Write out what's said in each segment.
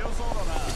強そうだな。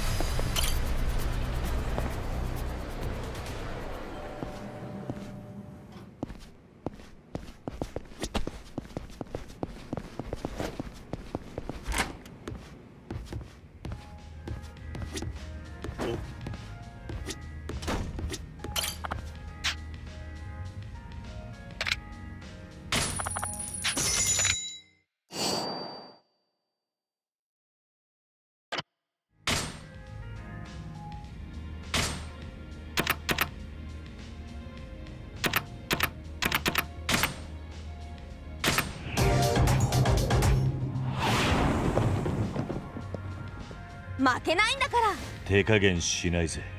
負けないんだから。 手加減しないぜ。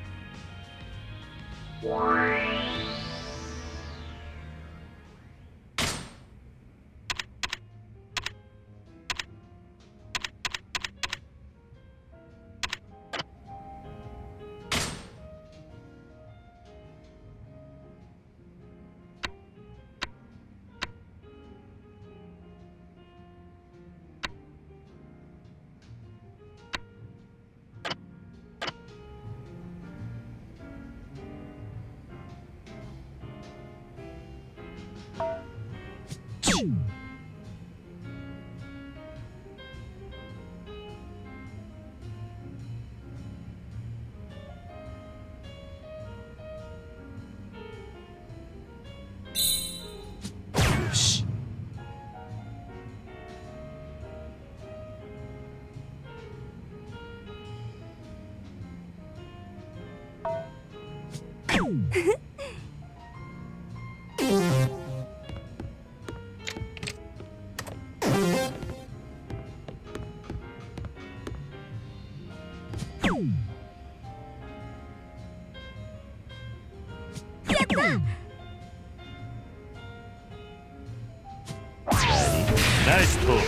ナイストー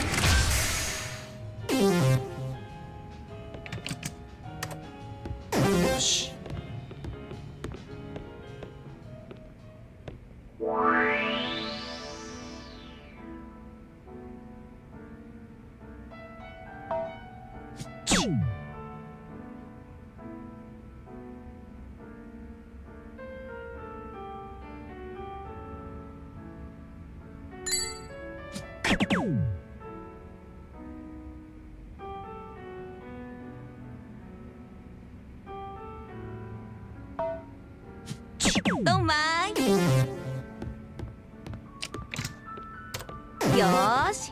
ル。よし。 ドンマイ。よーし。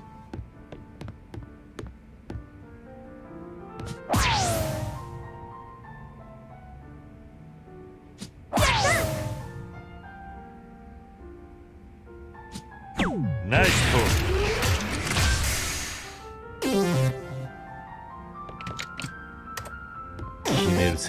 ナイストール。決めるぜ。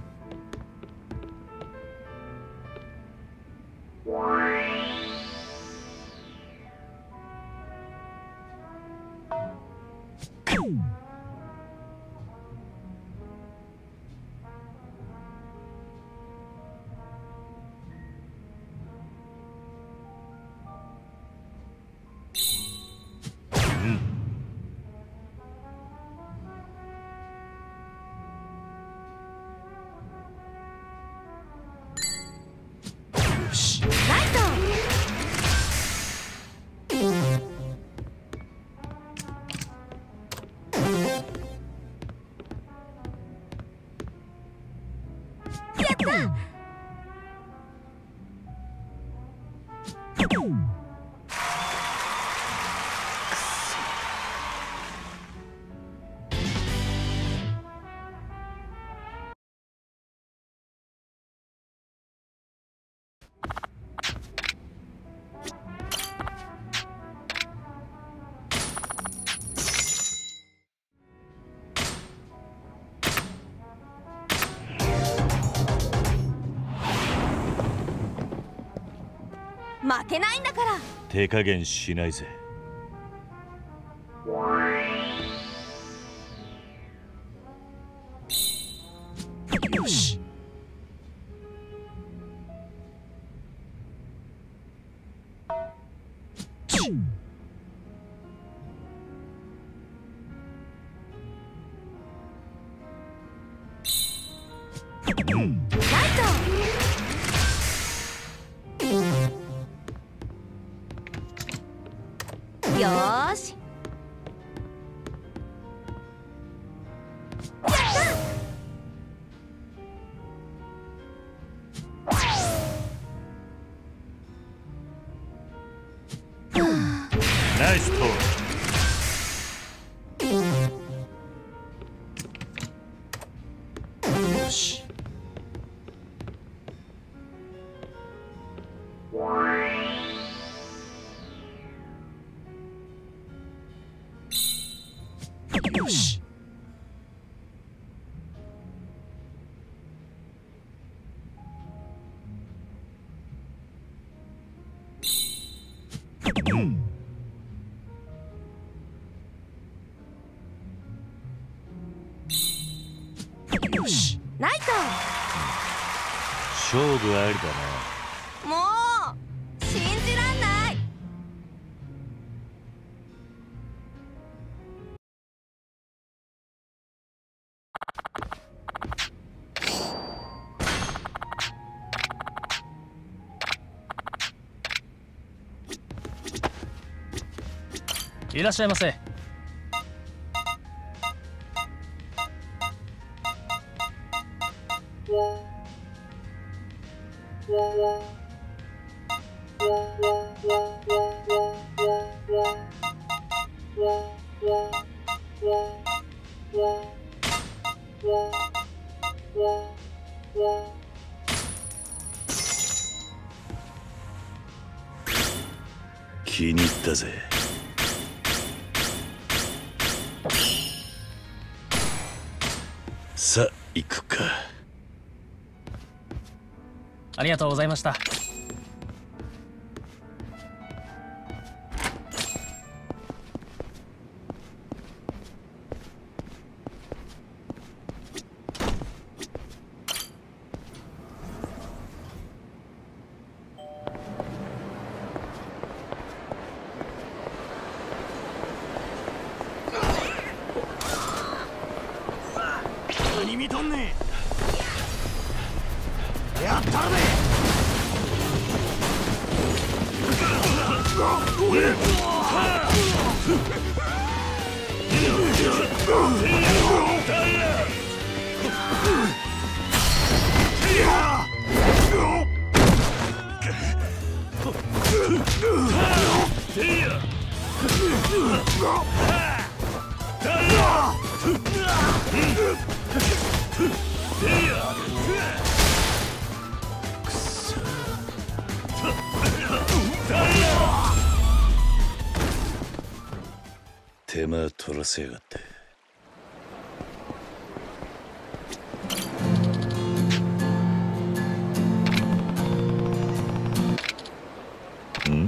負けないんだから。 手加減しないぜ。よし。 よーし。 ナイストーン。よし。よし。よし。 ライ勝負ありだト。もう信じらんない。 いらっしゃいませ。 気に入ったぜ。さあ行くか。 ありがとうございました。 何見とんねん。やったるで。手間取らせやがって。ん？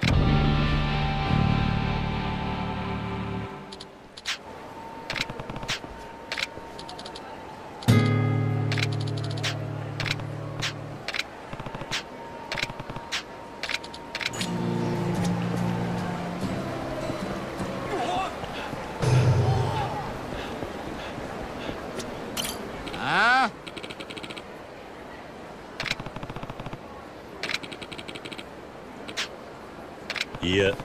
いや。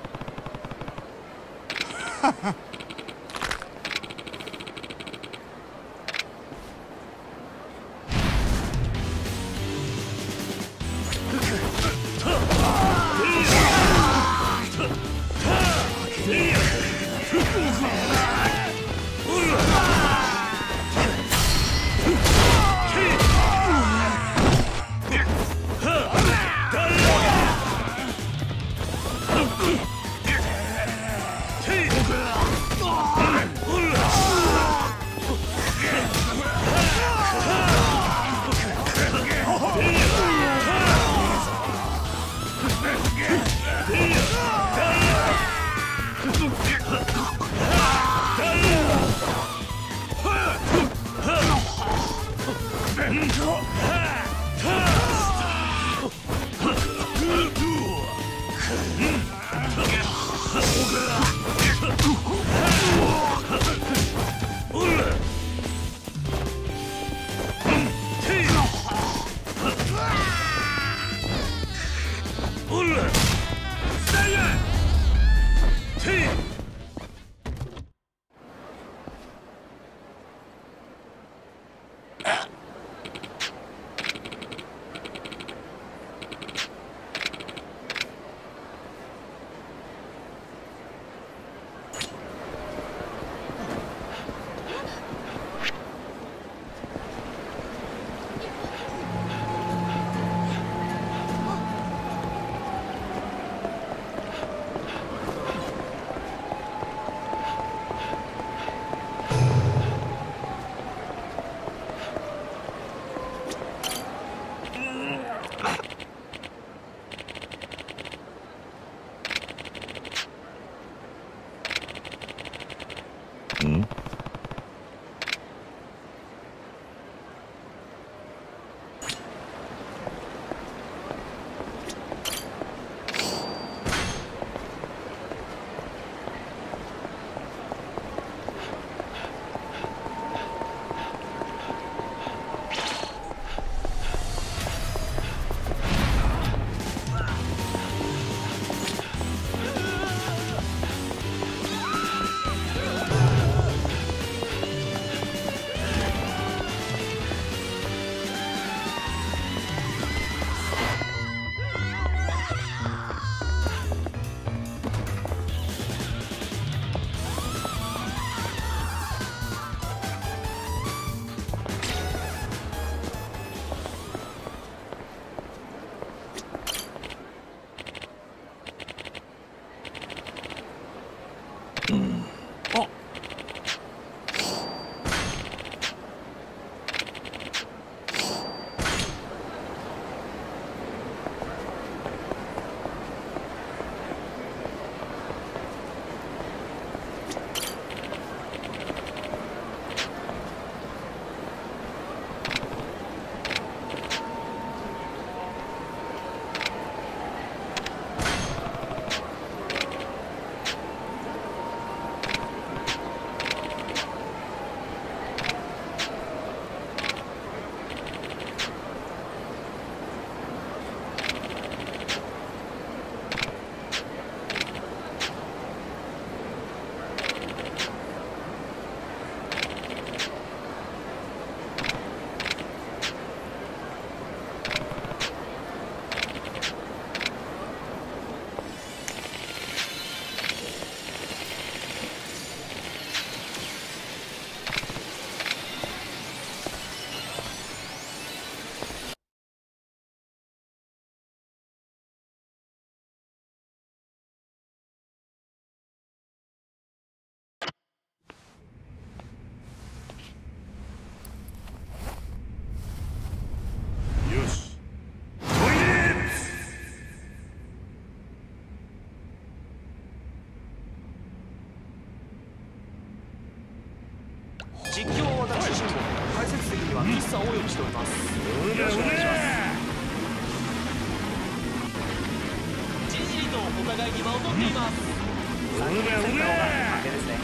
互いに間を取っています。 うめうめ。 負けですね。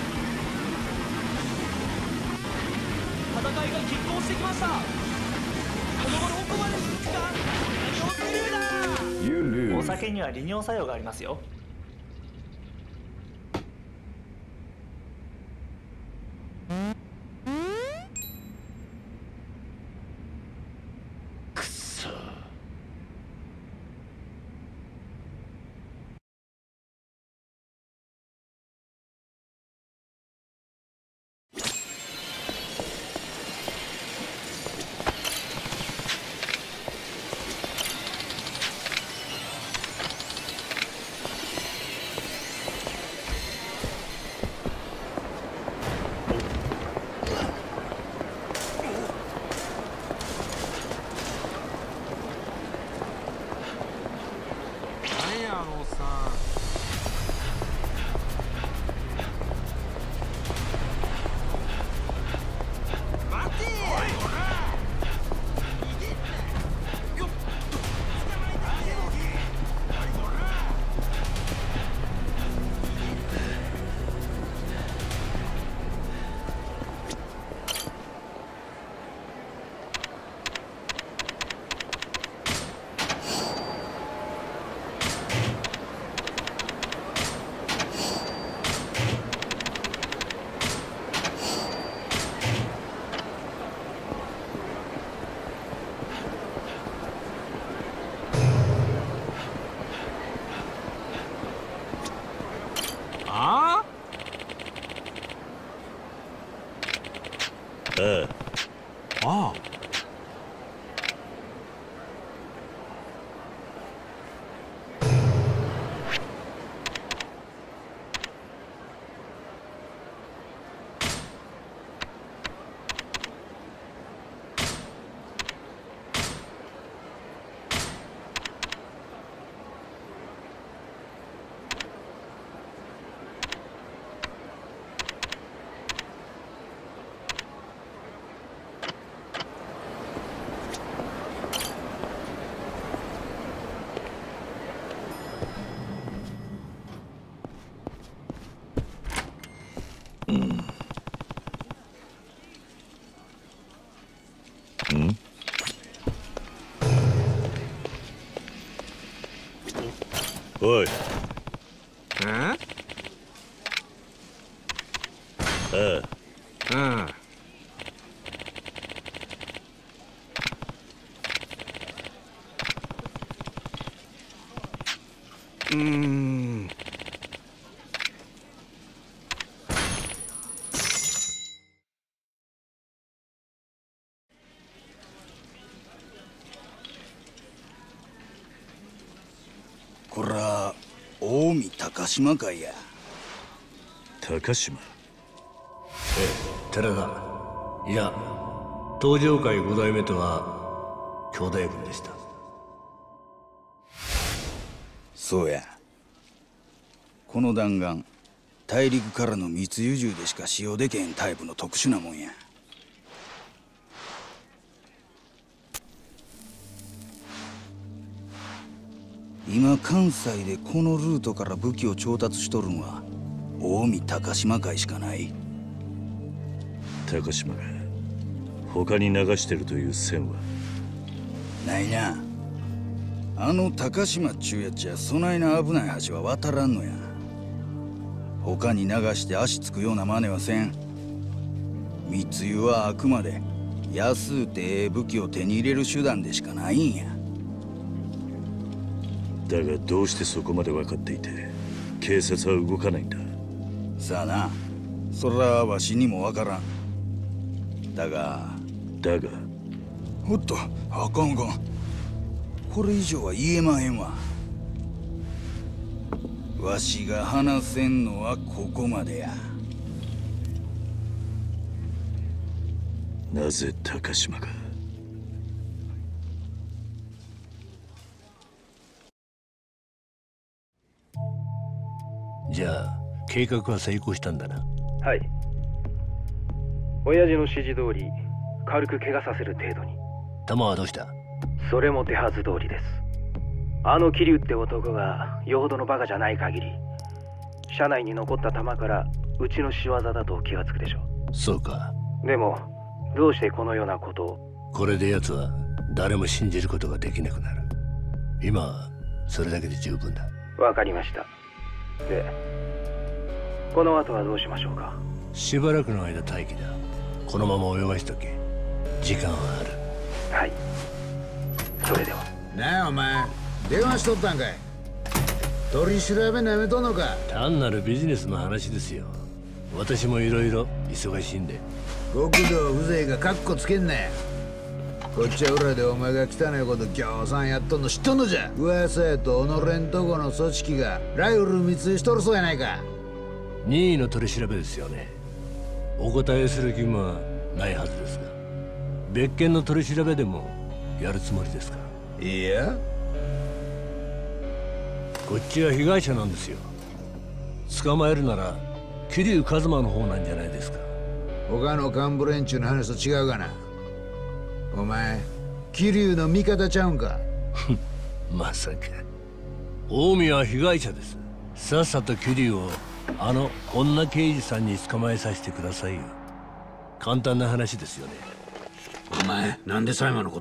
戦いが拮抗してきました。この後どこまで続くか。利用スルーだ。 You お lose. 酒には利尿作用がありますよ。 くそ。 なんやあのおっさん。待て。おいほら。逃げんな。よっ。捕まえたぜ。おいほら。あああ。 あ。ああ。 おい。 うん。 ああ。 うん。 こら近江高島会や。 高島。 寺田、いや東上会5代目とは兄弟分でした。 そうや。この弾丸大陸からの密輸銃でしか使用できへんタイプの特殊なもんや。今関西でこのルートから武器を調達しとるんは近江高島会しかない。 高島が他に流してるという線はないな。あの高島っちゅうやっちゃそないな危ない橋は渡らんのや。他に流して足つくような真似はせん。密輸はあくまで安うてええ武器を手に入れる手段でしかないんや。 だがどうしてそこまで分かっていて警察は動かないんだ。 さあな、そらわしにもわからん。だがおっと、あかんあかん。これ以上は言えまへんわ。わしが話せんのはここまでや。 なぜ高島が。 じゃあ計画は成功したんだな。 はい。親父の指示通り軽く怪我させる程度に。 弾はどうした？ それも手はず通りです。 あの桐生って男がよほどのバカじゃない限り、車内に残った弾からうちの仕業だと気がつくでしょう。 そうか。 でもどうしてこのようなことを。 これで奴は誰も信じることができなくなる。今はそれだけで十分だ。 わかりました。で、この後はどうしましょうか。 しばらくの間待機だ。このまま泳がしとけ。時間はある。 はい。それでは。 なあお前、電話しとったんかい。取り調べなめとんのか。 単なるビジネスの話ですよ。私もいろいろ忙しいんで。 極道風情がカッコつけんなよ。こっちは裏でお前が汚いことぎょうさんやっとんの知っとんのじゃ。噂やと己んとこの組織がライフル密輸しとるそうやないか。 任意の取り調べですよね。お答えする義務はないはずですが、別件の取り調べでもやるつもりですか。 いや、 こっちは被害者なんですよ。捕まえるなら桐生一馬の方なんじゃないですか。 他の幹部連中の話と違うがな。お前桐生の味方ちゃうんか。 まさか。近江は被害者です。さっさと桐生をあの女刑事さんに捕まえさせてくださいよ。簡単な話ですよね。 お前なんで裁判のこと。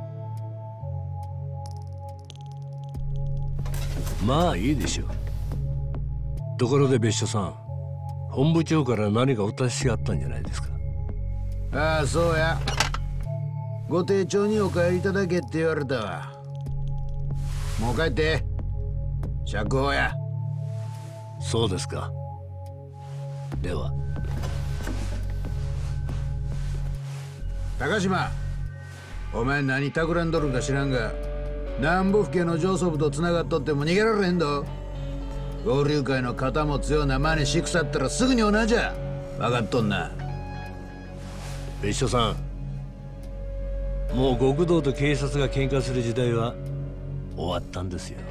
まあいいでしょう。ところで別所さん、本部長から何かお達しがあったんじゃないですか。 ああそうや、ご丁重にお帰りいただけって言われたわ。もう帰って、釈放や。 そうですか。では。 高島、お前何企んどるんか知らんが、南部府家の上層部と繋がっとっても逃げられへんど。合流会の肩持つような真似しくさったらすぐに同じゃ。分かっとんな。 別所さん、もう極道と警察が喧嘩する時代は終わったんですよ。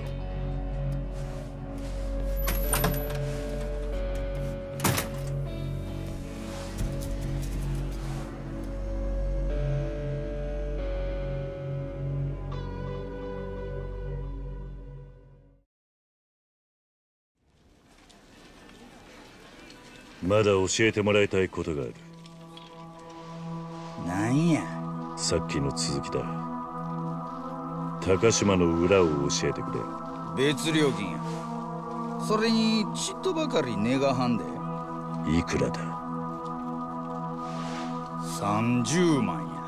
まだ教えてもらいたいことがある。 なんや。 さっきの続きだ。高島の裏を教えてくれ。 別料金や。それにちっとばかり値がはんで。 いくらだ。 30万や。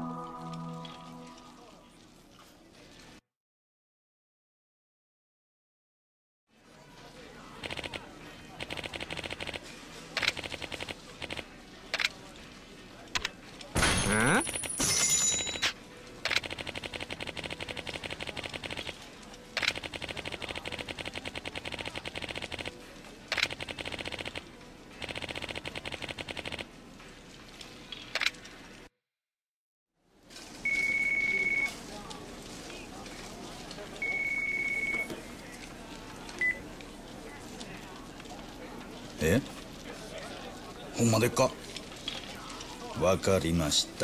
え？ほんまでっか？わかりました。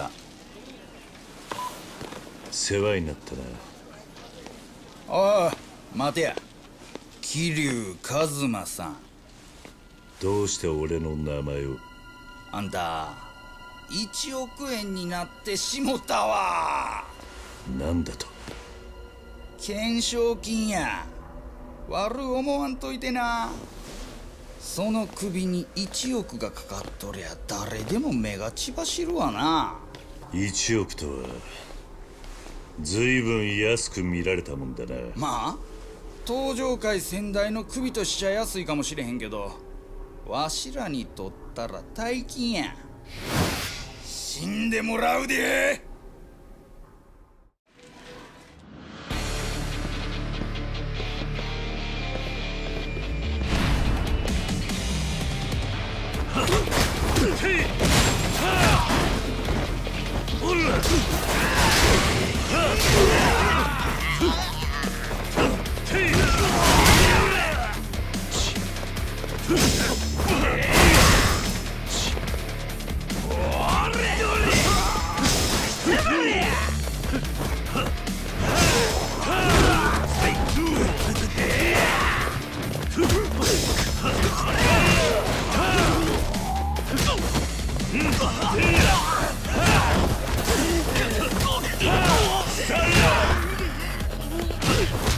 世話になったな。 おい待てや。桐生一馬さん。 どうして俺の名前を。 あんた1億円になってしもたわ。 なんだと。 懸賞金や。悪思わんといてな。その首に1億がかかっとりゃ誰でも目が血走るわな。 1億とは随分安く見られたもんだな。 まあ東上界先代の首としちゃ安いかもしれへんけど、わしらにとったら大金や。死んでもらうで。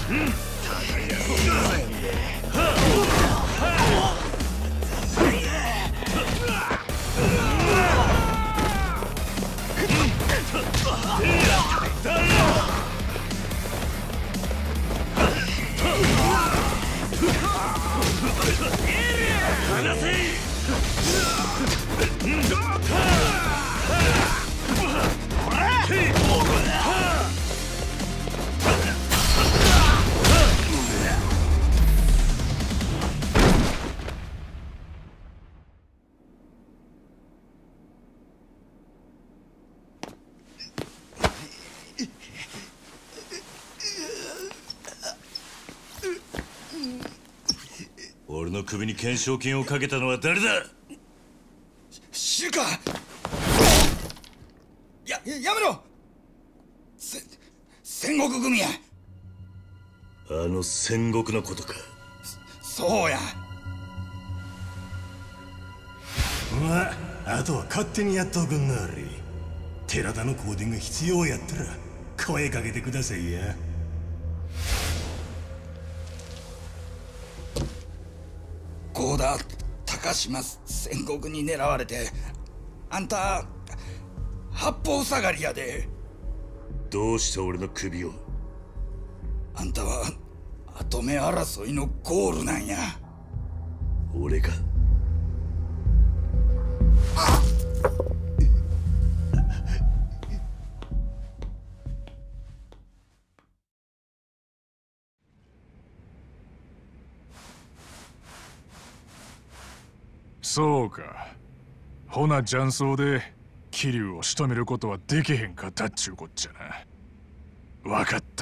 俺の首に懸賞金をかけたのは誰だ？ 知るか。やめろ。戦国組や。 あの戦国のことか。 そうや。 まあ、あとは勝手にやっとくんなはれ。寺田の香典が必要やったら声かけてくださいや。 郷田高島戦国に狙われて、あんた八方塞がりやで。 どうして俺の首を？ あんたは跡目争いのゴールなんや。 俺が？ そうか。ほな雀荘で桐生を仕留めることはできへんかったっちゅうこっちゃな。わかった。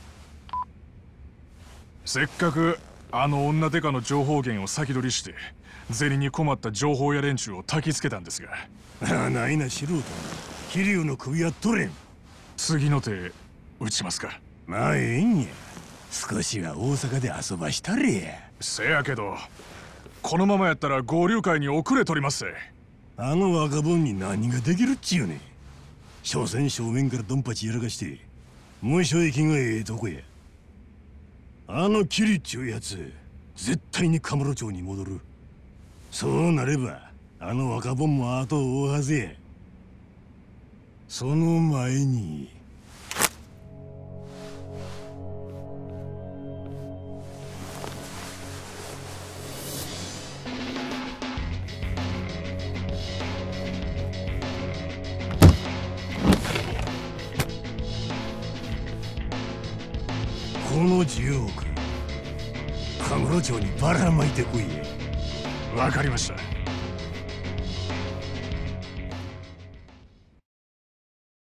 せっかくあの女デカの情報源を先取りして銭に困った情報屋連中を焚きつけたんですが。 ああ、ないな素人。桐生の首は取れん。 次の手打ちますか。 まあええんや。少しは大阪で遊ばしたれや。 せやけどこのままやったら合流会に遅れ取りますぜ。 あの若者に何ができるっちゅうねん。所詮正面からドンパチやらかして無所益がええとこや。あのキリっちゅうやつ絶対にカムロ町に戻る。そうなればあの若者も後を追うはずや。その前にこの10億カムロ町にばらまいてこいや。 わかりました。